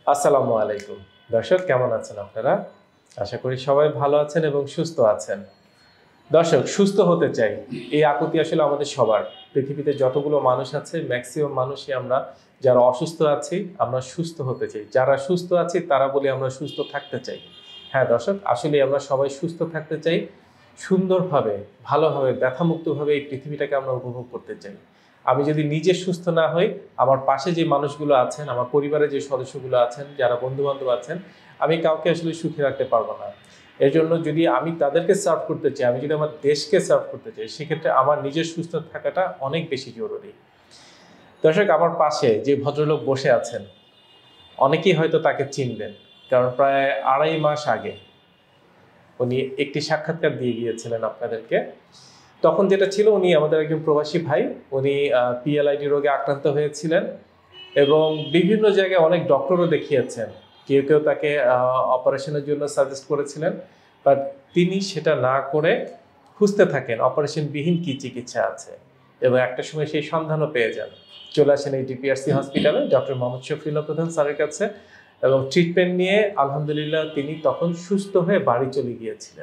আসসালামু আলাইকুম দর্শক, কেমন আছেন আপনারা? আশা করি সবাই ভালো আছেন এবং সুস্থ আছেন। দর্শক, সুস্থ হতে চাই, এই আকুতি আসলে আমাদের সবার। পৃথিবীতে যতগুলো মানুষ আছে ম্যাক্সিমাম মানুষই আমরা যারা অসুস্থ আছি আমরা সুস্থ হতে চাই, যারা সুস্থ আছি তারা বলি আমরা সুস্থ থাকতে চাই। হ্যাঁ দর্শক, আসলে আমরা সবাই সুস্থ থাকতে চাই, সুন্দরভাবে ভালোভাবে ব্যথামুক্তভাবে এই পৃথিবীটাকে আমরা উপভোগ করতে চাই। আমি যদি নিজে সুস্থ না হই, আমার পাশে যে মানুষগুলো আছেন, আমার পরিবারের যে সদস্যগুলো আছেন, যারা বন্ধুবান্ধব আছেন, আমি কাউকে আসলে সুখী রাখতে পারবো না। এর জন্য যদি আমি তাদেরকে সার্ভ করতে চাই, আমি যদি আমার দেশকে সার্ভ করতে চাই, সেক্ষেত্রে আমার নিজের সুস্থ থাকাটা অনেক বেশি জরুরি। দর্শক, আমার পাশে যে ভদ্রলোক বসে আছেন, অনেকেই হয়তো তাকে চিনবেন, কারণ প্রায় 2.5 মাস আগে উনি একটি সাক্ষাৎকার দিয়ে গিয়েছিলেন আপনাদেরকে। তখন যেটা ছিল, উনি আমাদের একজন প্রবাসী ভাই, উনি PLID রোগে আক্রান্ত হয়েছিলেন এবং বিভিন্ন জায়গায় অনেক ডক্টরও দেখিয়েছেন। কেউ কেউ তাকে অপারেশনের জন্য সাজেস্ট করেছিলেন, বাট তিনি সেটা না করে খুঁজতে থাকেন অপারেশনবিহীন কী চিকিৎসা আছে, এবং একটা সময় সেই সন্ধানও পেয়ে যান। চলে আসেন এই DPRC হসপিটালে ডক্টর মোহাম্মদ শফিউল্লাহ প্রধান স্যারের কাছে, এবং ট্রিটমেন্ট নিয়ে আলহামদুলিল্লাহ তিনি তখন সুস্থ হয়ে বাড়ি চলে গিয়েছিলেন।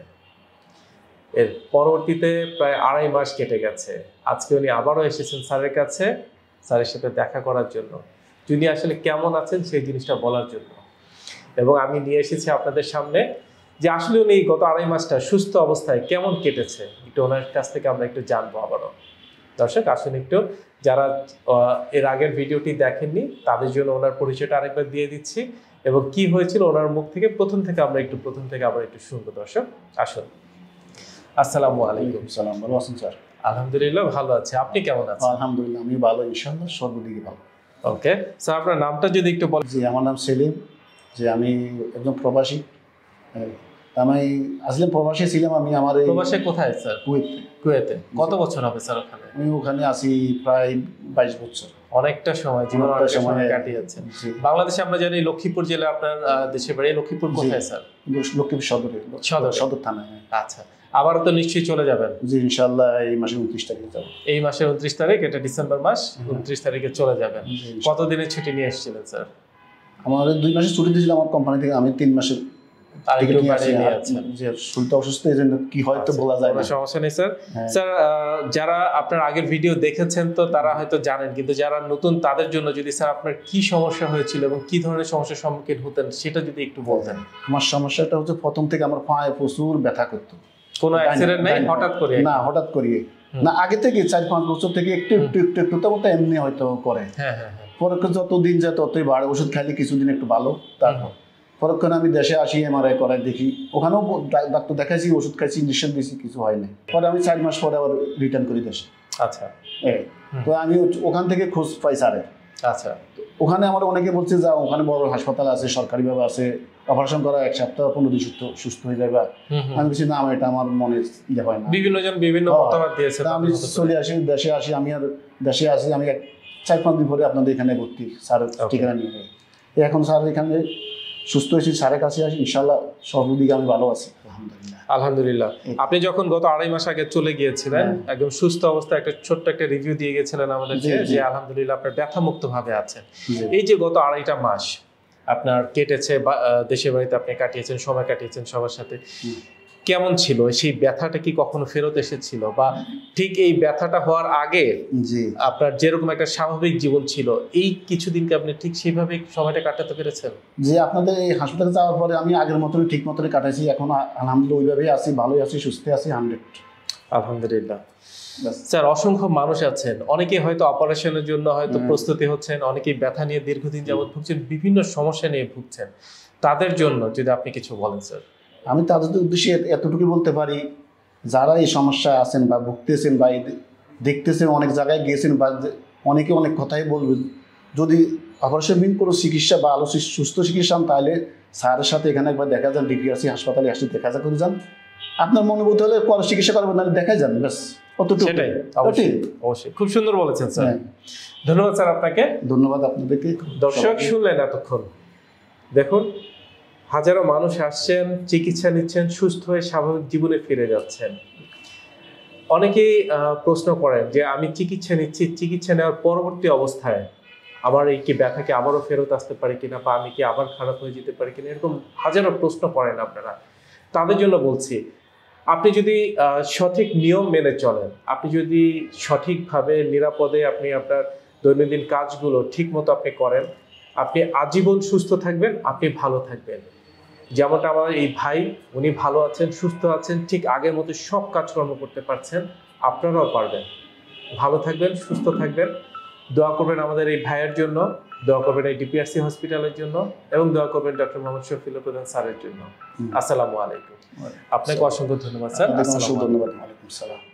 এর পরবর্তীতে প্রায় 2.5 মাস কেটে গেছে। আজকে উনি আবারও এসেছেন স্যারের কাছে, স্যারের সাথে দেখা করার জন্য, যিনি আসলে কেমন আছেন সেই জিনিসটা বলার জন্য। এবং আমি নিয়ে এসেছি আপনাদের সামনে যে আসলে উনি গত 2.5 মাসটা সুস্থ অবস্থায় কেমন কেটেছে, একটু ওনার কাছ থেকে আমরা একটু জানবো আবারও। দর্শক আসুন, একটু যারা এর আগের ভিডিওটি দেখেননি তাদের জন্য ওনার পরিচয়টা আরেকবার দিয়ে দিচ্ছি, এবং কি হয়েছিল ওনার মুখ থেকে প্রথম থেকে আবার একটু শুনবো। দর্শক আসুন। আসসালামু আলাইকুম। সালাম, ভালো আছেন স্যার? আলহামদুলিল্লাহ ভালো আছি, আপনি কেমন আছেন? আলহামদুলিল্লাহ আমি ভালো, ইনশাআল্লাহ সর্বদিকে ভালো। ওকে স্যার, আপনার নামটা যদি একটু বলেন। জি, আমার নাম সেলিম। যে আমি একজন প্রবাসী। আমি আসলে প্রবাসী ছিলাম। আমি আমার প্রবাসে কোথায় স্যার? কুয়েতে। কত বছর হবে স্যার ওখানে? আমি ওখানে আছি প্রায় 22 বছর। অনেকটা সময়, জীবন অনেকটা সময় কাটিয়েছেন। বাংলাদেশে আমরা জানি লক্ষ্মীপুর জেলা আপনার দেশের বাড়ি। লক্ষ্মীপুর কোথায় স্যার? লক্ষ্মীপুর সদর থানায়। আচ্ছা, আবারও তো নিশ্চয়ই চলে যাবেন? জি ইনশাআল্লাহ এই মাসের 29 তারিখে যাব। এই মাসের 29 তারিখ, এটা ডিসেম্বর মাস, 29 তারিখে চলে যাবেন। কতদিনের ছুটি নিয়ে এসেছিলেন স্যার? আমাদের 2 মাসের ছুটি দিয়েছিল আমার কোম্পানি থেকে, আমি 3 মাসের অসুস্থ, এই জন্য কি হয়তো বলা যায় না। সমস্যা নেই স্যার। স্যার, যারা আপনার আগের ভিডিও দেখেছেন তো তারা হয়তো জানেন, কিন্তু যারা নতুন তাদের জন্য যদি স্যার আপনার কি সমস্যা হয়েছিল এবং কি ধরনের সমস্যার সম্মুখীন হতেন সেটা যদি একটু বলতেন। আমার সমস্যাটা হচ্ছে প্রথম থেকে আমার পায়ে প্রচুর ব্যথা করতো। কোনো অ্যাক্সিডেন্ট নাই? হঠাৎ করে? না, হঠাৎ করে না, আগে থেকে 4-5 বছর থেকে একটু তো এমনি হয়তো করে। পরে যত দিন যায় ততই বাড়ে। ওষুধ খাইলে কিছুদিন একটু ভালো, তারপর পরক্ষণে আমি দেশে আসি, MRI করাই দেখি, ওখানেও ডাক্তার দেখাইছি, ওষুধ খাইছি, ইঞ্জেকশন দিয়েছি, কিছু হয় না। পরে আমি 4 মাস পরে আবার রিটার্ন করি দেশে। আচ্ছা, তো আমি ওখান থেকে খোঁজ পাই স্যারের। আচ্ছা, ওখানে আমার অনেকে বলছে যা ওখানে বড় হাসপাতাল আছে, সরকারিভাবে আছে, অপারেশন করা 1 সপ্তাহ 15 দিন সুস্থ হয়ে যাবে। আমি বলছি না, এটা আমার মনে ইয়ে হয় না। বিভিন্ন জন বিভিন্ন মতামত দিয়েছে। আমি চলে আসি, দেশে আসি। আমি আর দেশে আসি, আমি 4-5 দিন পরে আপনাদের এখানে ভর্তি, স্যার ঠিকানা নিয়ে যাই। এখন স্যার এখানে সুস্থ হয়েছি, স্যারের কাছে আসি, ইনশাআল্লাহ সর্বদিকে আমি ভালো আছি আলহামদুলিল্লাহ। আপনি যখন গত 2.5 মাস আগে চলে গিয়েছিলেন, একদম সুস্থ অবস্থায় একটা ছোট্ট একটা রিভিউ দিয়ে গেছিলেন আমাদেরকে যে আলহামদুলিল্লাহ আপনার ব্যথামুক্ত ভাবে আছেন। এই যে গত 2.5টা মাস আপনার কেটেছে, দেশের বাড়িতে আপনি কাটিয়েছেন, সময় কাটিয়েছেন সবার সাথে, কেমন ছিল? সেই ব্যথাটা কি কখনো ফেরত এসেছিল, বা ঠিক এই ব্যথাটা হওয়ার আগে আপনার যেরকম একটা স্বাভাবিক জীবন ছিল, এই কিছুদিনকে আপনি ঠিক সেইভাবে সময়টা কাটাতে পেরেছেন? যে আপনাদের এই হাসপাতালে যাওয়ার পরে আমি আগের মতনই ঠিক মতনই কাটাইছি। এখন আলহামদুলিল্লাহ ওইভাবেই আছি, ভালোই আছি, সুস্থ আছি 100। আলহামদুলিল্লাহ। স্যার, অসংখ্য মানুষ আছেন, অনেকেই হয়তো অপারেশনের জন্য হয়তো প্রস্তুতি হচ্ছেন, অনেকেই ব্যথা নিয়ে দীর্ঘদিন যাবৎ ভুগছেন, বিভিন্ন সমস্যা নিয়ে ভুগছেন, তাদের জন্য যদি আপনি কিছু বলেন স্যার। আমি তাদের উদ্দেশ্যে এতটুকু বলতে পারি, যারা এই সমস্যা আছেন বা ভুগতেছেন বা দেখতেছেন, অনেক জায়গায় গিয়েছেন বা অনেকে অনেক কথাই বলবেন, যদি অপারেশনবিহীন কোনো চিকিৎসা বা আলো সুস্থ চিকিৎসা তাহলে স্যারের সাথে এখানে একবার দেখা যান, DPRC হাসপাতালে আসলে দেখা যা করে যান। আপনার মনোভূত হলে চিকিৎসা করবেন, না দেখাই যান, ব্যাস অতটুকু। অবশ্যই, খুব সুন্দর বলেছেন স্যার। ধন্যবাদ স্যার আপনাকে। ধন্যবাদ আপনাদেরকে। দর্শক শুনলেন এতক্ষণ, দেখুন হাজারো মানুষ আসছেন, চিকিৎসা নিচ্ছেন, সুস্থ হয়ে স্বাভাবিক জীবনে ফিরে যাচ্ছেন। অনেকেই প্রশ্ন করেন যে আমি চিকিৎসা নিচ্ছি, চিকিৎসা নেওয়ার পরবর্তী অবস্থায় আমার এই কি ব্যথা কি আবারও ফেরত আসতে পারে কিনা, বা আমি কি আবার খারাপ হয়ে যেতে পারি কিনা, এরকম হাজারো প্রশ্ন করেন আপনারা। তাদের জন্য বলছি, আপনি যদি সঠিক নিয়ম মেনে চলেন, আপনি যদি সঠিকভাবে নিরাপদে আপনি আপনার দৈনন্দিন কাজগুলো ঠিক মতো আপনি করেন, আপনি আজীবন সুস্থ থাকবেন, আপনি ভালো থাকবেন। যেমনটা আমার এই ভাই, উনি ভালো আছেন, সুস্থ আছেন, ঠিক আগের মতো সব কাজকর্ম করতে পারছেন, আপনারাও পারবেন। ভালো থাকবেন, সুস্থ থাকবেন। দোয়া করবেন আমাদের এই ভাইয়ের জন্য, দোয়া করবেন এই ডিপিআরসি হসপিটালের জন্য, এবং দোয়া করবেন ডক্টর মোহাম্মদ শফিউল প্রধান স্যারের জন্য। আসসালামু আলাইকুম। আপনাকে অসংখ্য ধন্যবাদ স্যার। ধন্যবাদ। ওয়ালাইকুম সালাম।